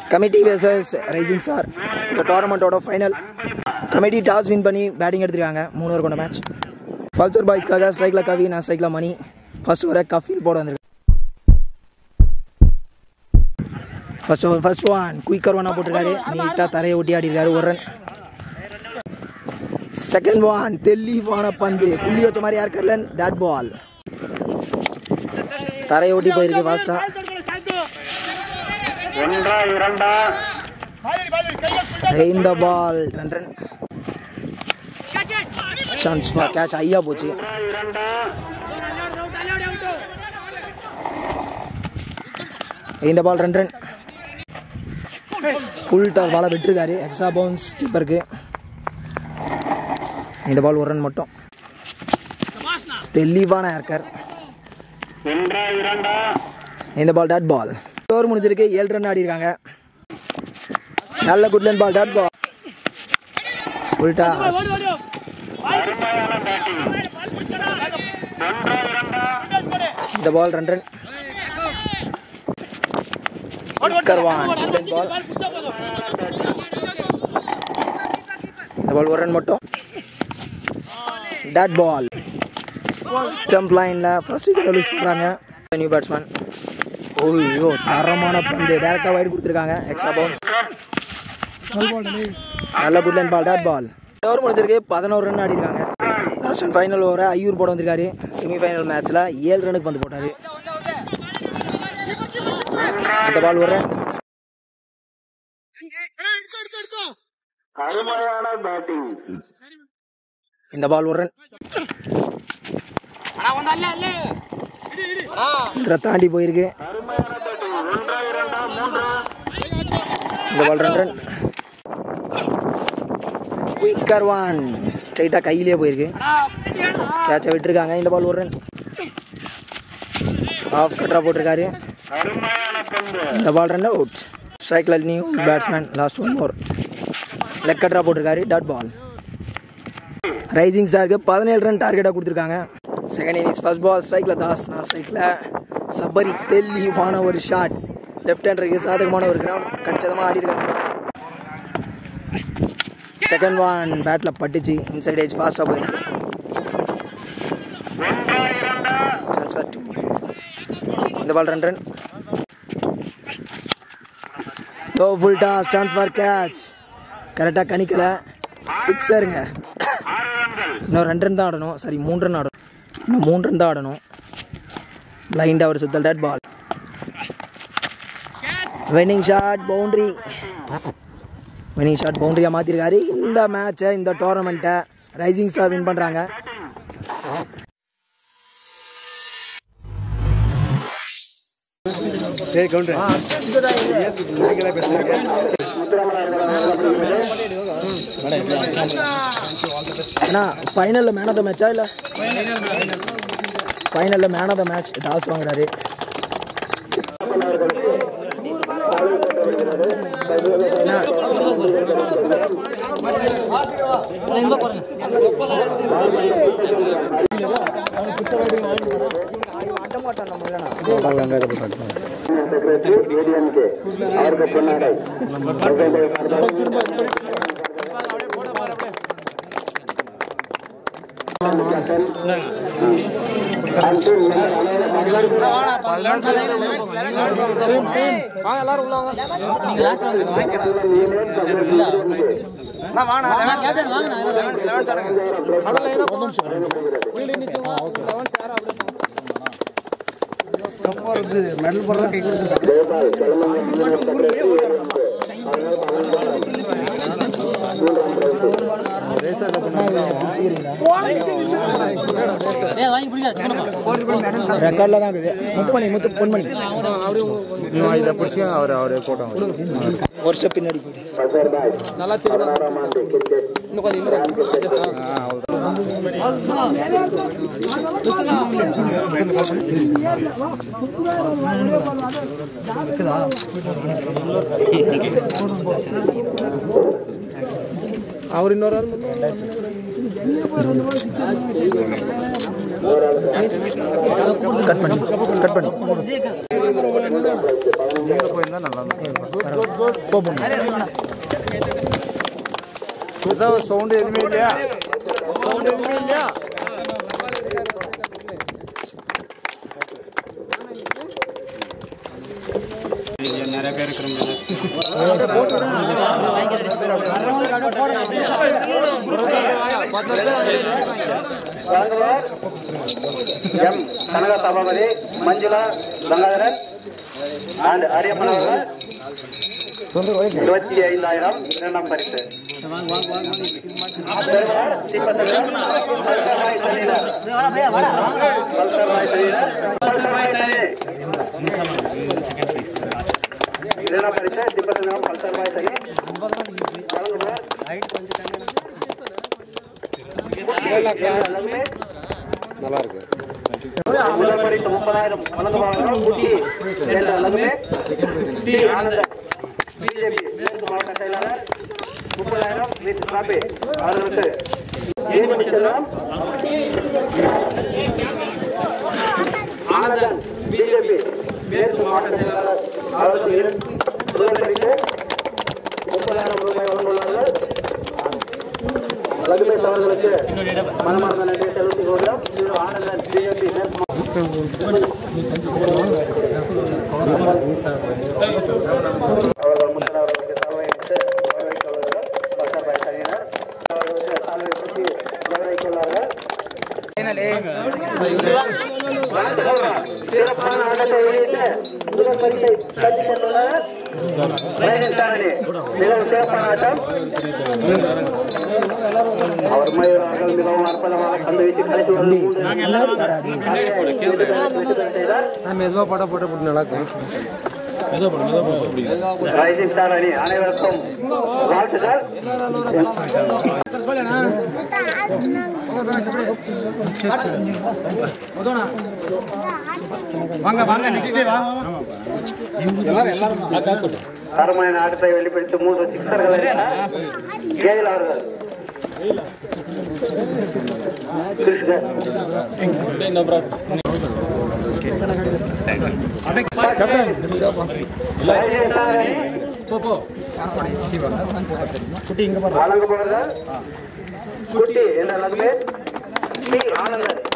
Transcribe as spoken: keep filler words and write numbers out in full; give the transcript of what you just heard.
Committee versus Rising Star. The tournament out of final. Committee toss win பண்ணி batting எடுத்துருக்காங்க. மூணு over கொண்ட match. Pulsar பாய்ஸ்க்காக ஸ்ட்ரைக்ல கவி, நான் ஸ்ட்ரைக்ல மணி. First ஓவரை கஃபீல் போட வந்திருக்கு. First over first one quicker ஒன்னா போட்டிருக்காரு. நீட்டாக தரையை ஒட்டி ஆடி இருக்காரு. ஒரு ரன். செகண்ட் ஒன் தெளிவான பந்து புள்ளி வச்ச மாதிரி யார் கர்லன் டாட் பால் தரையை ஒட்டி போயிருக்கு ஃபாஸ்டா. இந்த ball run run chance for catch ஐயா போச்சு. இந்த ball run run full toss பாலை விட்டுருக்காரு. எக்ஸ்ட்ரா பவுன்ஸ் கீப்பருக்கு. இந்த பால் ஒரு ரன் மட்டும். தெளிவான ஏர்கர். இந்த பால் டாட் பால். ஓவர் முடிஞ்சிருக்கு. ஏழு ரன் ஆடி இருக்காங்க. நல்ல good length ball dot ball. Full toss. இந்த பால் ரன் ரன். கர்வான் குட்லன் பால். இந்த பால் ஒரு ரன் மட்டும். Dot ball. ஸ்டம்ப் லைன்ல ஃபர்ஸ்ட் விக்கெட் லூஸ் பண்றாங்க நியூ பேட்ஸ்மேன். ஓய்யோ தரமான பந்து டைரக்டா வைட் கொடுத்துருக்காங்க. Extra bounce. நல்ல குட்லன் பால் டாட் பால். ஓவர் முடிஞ்சிருக்கு. பதினோரு ரன் ஆடி இருக்காங்க. லாஸ்ட் அண்ட் ஃபைனல் ஓவரை ஐயூர் போட வந்திருக்காரு. செமிஃபைனல் மேட்ச்ல ஏழு ரனுக்கு பந்து போட்டாரு. இந்த பால் ஒரு ரன். இந்த பால் ஒரு ரன். தாண்டி போயிருக்கு. இந்த ball run run. Quicker one ஸ்ட்ரைட்டா கையிலே போயிருக்கு. கேட்சை விட்டுருக்காங்க. இந்த பால் ஒரு ரன். ஆஃப் கட்டரா போட்டிருக்காரு. இந்த பால் ரன் அவுட். ஸ்ட்ரைக்ல new batsman. Last one more. Leg கட்டரா போட்டிருக்காரு. Dot ball. ரைசிங் ஸ்டாருக்கு பதினேழு ரன் டார்கெட்டாக கொடுத்துருக்காங்க. செகண்ட் இன்னிங்ஸ் ஃபர்ஸ்ட் பால் ஸ்ட்ரைக்ல தாஸ், நான் ஸ்ட்ரைக்ல சபரி. தெளிவான ஒரு ஷாட். லெஃப்ட் ஹேண்டருக்கு சாதகமான ஒரு கிரவுண்ட் கச்சிதமாக ஆடி இருக்காங்க தாஸ். செகண்ட் ஒன் பேட்டில் பட்டுச்சு. இன்சைட் ஏஜ் ஃபாஸ்ட்டாக போயிருக்கு. Chance for two. இந்த ball run run. Oh full toss. Chance for catch. கரெக்டாக கணிக்கல. சிக்ஸருங்க. இன்னும் ரெண்டு ரன் தான் ஆடணும். சாரி மூணு ரன் ஆடணும். இன்னும் மூணு ரன் தான் ஆடணும். பிளைண்டாக ஒரு சுத்தல் dot ball. Winning shot boundary. Winning shot பவுண்டரியாக மாற்றிருக்காரு. இந்த மேட்சை இந்த டோர்னமெண்ட்டை ரைசிங் ஸ்டார் வின் பண்ணுறாங்க. அண்ணா ஃபைனலில் மேன் ஆஃப் த மேட்சா இல்லை? ஃபைனலில் man of the match Das வாங்குறாரு. மெடல் போடுறதா கை கொடுத்து ரெக்கார்ட்ல தான் இருக்குது. முத்துமணி முத்து பொன்மணி இதை பிடிச்சி அவர் அவரு போட்டோம். ஒரு ஸ்டெப் பின்னாடி நல்லா இன்னும் அவர் இன்னொரு கட் பண்ணி கட் பண்ணி இருந்தா நல்லா இருக்கும். சவுண்ட் எதுவுமே இல்லையா? சவுண்ட் எதுவுமே இல்லையா? நிறைய பேர் இருக்கிறவங்க எம் கனக சபாபதி மஞ்சுளா கங்காதரன் அண்ட் அரியப்பன் அவர்கள் இருபத்தி ஐந்தாயிரம் இரண்டாம் பரிசு. இரண்டாம் பரிசு திப்பத்தங்கம் பல்சர் பாய் தனி நல்லா இருக்கு. முப்பதாயிரம் வழங்குவார்கள். பிஜேபி மேற்கு மாவட்ட செயலாளர் முப்பதாயிரம் அவர்களுக்கு ஆனந்தன் பிஜேபி மேற்கு மாவட்ட செயலாளர் அவர்களுக்கு முப்பதாயிரம் ரூபாய் வழங்குள்ளார்கள். லகுமேஷ் அவர்களுக்கு மனமார்ந்த நன்றியை செலுத்திக் கொள்கிறோம். ஆனந்தன் பிஜேபி மேற்கு அவர்கள் முன்னவர்களுக்கு தலைவைத்து கௌரவிக்கொள்வார்கள். பல்சர்பாய் தனியினர் அவர்களுக்கு தலைவை சுற்றி கௌரவிக்கொள்வார்கள். சிறப்பான ஆட்டத்தை வெளியிட்டு முதல் பரிசை தட்டி சென்றுள்ளனர். மிகவும் சிறப்பான ஆட்டம். அவர் மயூரர்கள் மிகவும் அற்புதமாக பந்து வீச்சு கடைசி ரைசிங் ஸ்டார் அணி அனைவருக்கும் வாழ்த்துக்கள். அருமையான ஆட்டத்தை வெளிப்படுத்தி மூன்று சிக்ஸர்கள் கேஎல் அவர்கள் வழங்குபவர்கள் குட்டி என்ற லகுமேஷ் ஆனந்தன்